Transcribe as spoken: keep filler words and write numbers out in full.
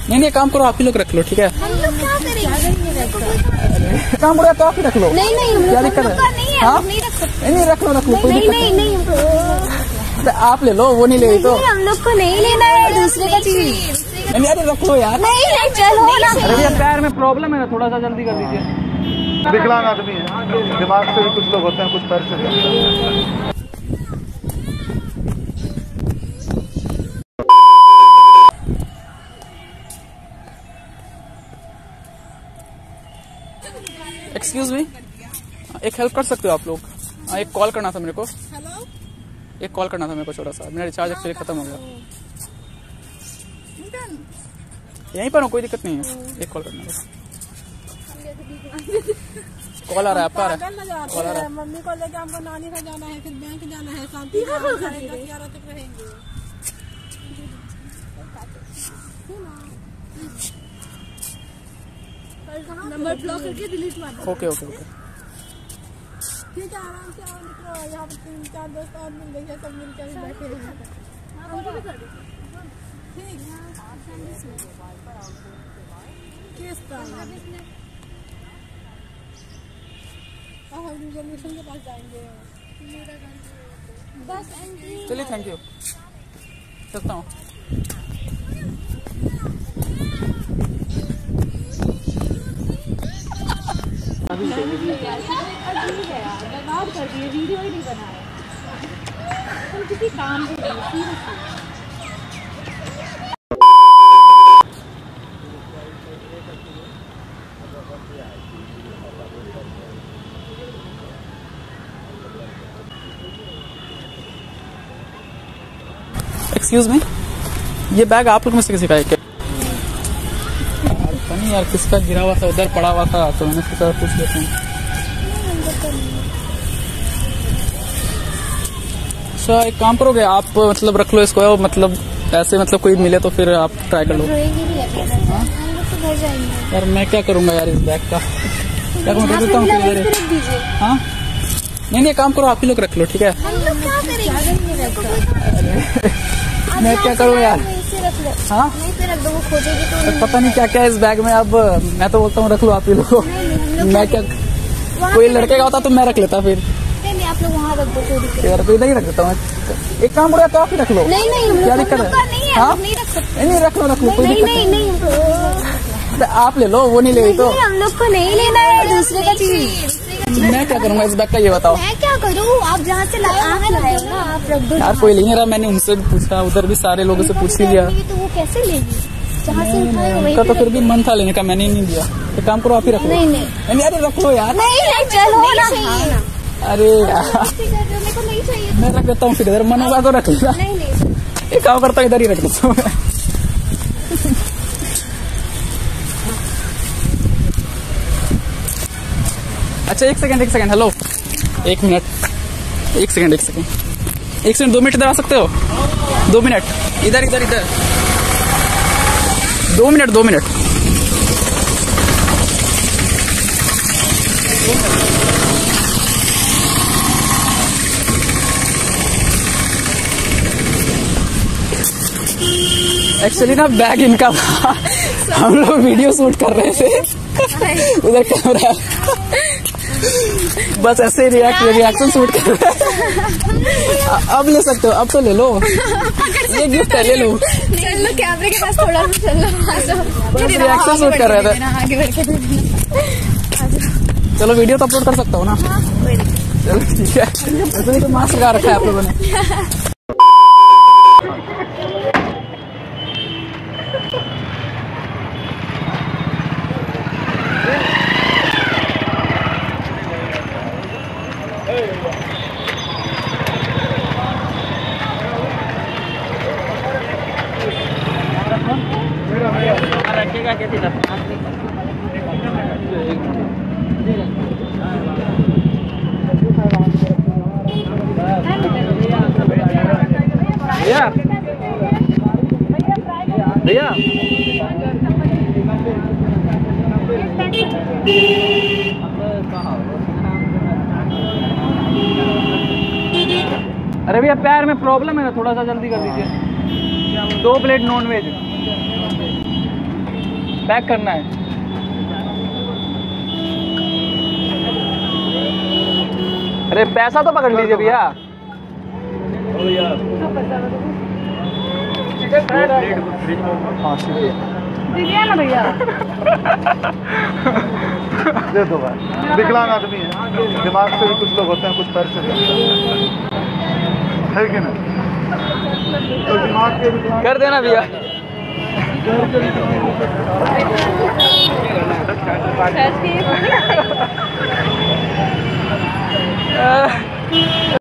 नहीं नहीं काम करो, आप ही लोग रख लो, ठीक है। हम लोग क्या करेंगे? काम करो तो आप ही रख लो। नहीं नहीं क्या दिक्कत है? नहीं रख सकते। नहीं रख लो रख लो, कोई नहीं दिक्कत नहीं नहीं आप ले लो, वो नहीं ले तो हम लोग को नहीं लेना है दूसरे का चीज। नहीं अरे रख लो यार। नहीं नहीं चलो ना। अरे भैया पैर में प्रॉब्लम है ना, थोड़ा सा जल्दी कर दीजिए। विकलांग आदमी है, दिमाग से भी कुछ लोग होते हैं, कुछ पैर से। एक्सक्यूज मी, एक हेल्प कर सकते हो आप लोग? एक कॉल करना था मेरे को। हेलो, एक कॉल करना था मेरे को छोटा सा, मेरा रिचार्ज एक्चुअली खत्म हो गया। यहीं पर हूँ, कोई दिक्कत नहीं है। एक कॉल करना था। कॉल आ रहा है आपका? आ रहा है कॉल आ रहा है। मम्मी को लेके हमको नानी का जाना है, फिर बैंक जाना है, शांति ग्यारह तक रहेंगे। नंबर ब्लॉक करके डिलीट मार दो। ओके ओके ओके ठीक है, आराम से आओ, निकलो। यहाँ पर तीन चार दोस्त और मिल गए, सब मिलकर बैठे हैं। ठीक किस तरह अब हम रिजर्वेशन के पास जाएंगे। बस चलिए, थैंक यू, चलता हूँ। बर्बाद कर दिए, वीडियो ही नहीं बनाया। तुम किसी काम भी नहीं। एक्सक्यूज मी, ये बैग आप लोग में से किसी का है क्या? नहीं यार, किसका गिरा हुआ था, उधर पड़ा हुआ था, तो मैंने सोचा पूछ लेते हैं। अच्छा एक काम करोगे आप, मतलब रख लो इसको, मतलब ऐसे मतलब कोई मिले तो फिर आप ट्राई कर लो। यार मैं क्या करूंगा यार इस बैग का, क्या मैं देता हूँ? हाँ नहीं नहीं काम करो, आप ही लोग रख लो, ठीक है। मैं क्या करूँ यार? हाँ तो पता नहीं क्या क्या है इस बैग में। अब मैं तो बोलता हूँ रख लो आप ही लोग। मैं क्या, कोई लड़के का होता तो मैं रख लेता फिर। नहीं आप लोग वहाँ रख दो, यार तो इधर ही रख देता हूँ। एक काम करो तो आप ही रख लो। नहीं नहीं क्या दिक्कत है? हाँ नहीं रख सकते। नहीं रख लो रख लो, कोई नहीं दिक्कत नहीं नहीं आप ले लो, वो नहीं ले तो हम लोग को नहीं लेना है दूसरे का चीज। मैं क्या करूँगा इस बैग का, ये बताओ। मैं क्या करूँ? आप जहाँ से लाए लाए ना आप रख दो। यार कोई नहीं रहा, मैंने उनसे भी पूछा, उधर भी सारे लोगों से पूछ ही लिया। तो वो कैसे लेगी? जहाँ से उठाए वहीं उनका तो फिर भी मन था लेने का, मैंने नहीं दिया। एक काम करो आप ही रख लो। नहीं नहीं अरे रख लो यार। नहीं नहीं चलो ना। अरे यार मेरे को नहीं चाहिए। मैं रख देता हूँ, फिर इधर मन होगा तो रख लेना। नहीं नहीं एक काम करता हूँ, इधर ही रख देता हूँ। अच्छा एक सेकंड एक सेकंड हेलो, एक मिनट, एक सेकंड एक सेकंड एक सेकंड दो मिनट इधर आ सकते हो? दो मिनट इधर इधर इधर दो मिनट दो मिनट एक्चुअली ना बैग इनका था, हम लोग वीडियो शूट कर रहे थे, उधर कैमरा बस ऐसे रिएक्ट रिएक्शन शूट कर रहे हैं। अब ले सकते हो, अब तो ले लो, ये गिफ्ट है, ले लो। चलो कैमरे के पास थोड़ा सा चलो, बस रिएक्शन शूट कर रहे थे। आगे बढ़ के चलो वीडियो तो अपलोड कर सकता हूँ ना? चलो ठीक है। वैसे तो मास्क लगा रखा है आप लोगों ने। रखेगा कैसे भैया भैया अरे भैया पैर में प्रॉब्लम है ना, थोड़ा सा जल्दी कर दीजिए। दो प्लेट नॉन वेज। पैक करना है। अरे पैसा तो पकड़ लीजिए भैया। हाँ ठीक है दीजिए ना भैया। दे दो भाई, विकलांग आदमी है, दिमाग से भी कुछ लोग होते हैं, कुछ पैर से भी होते हैं। है कि नहीं? तो दिमाग के विकलांग कर देना भैया। पैसे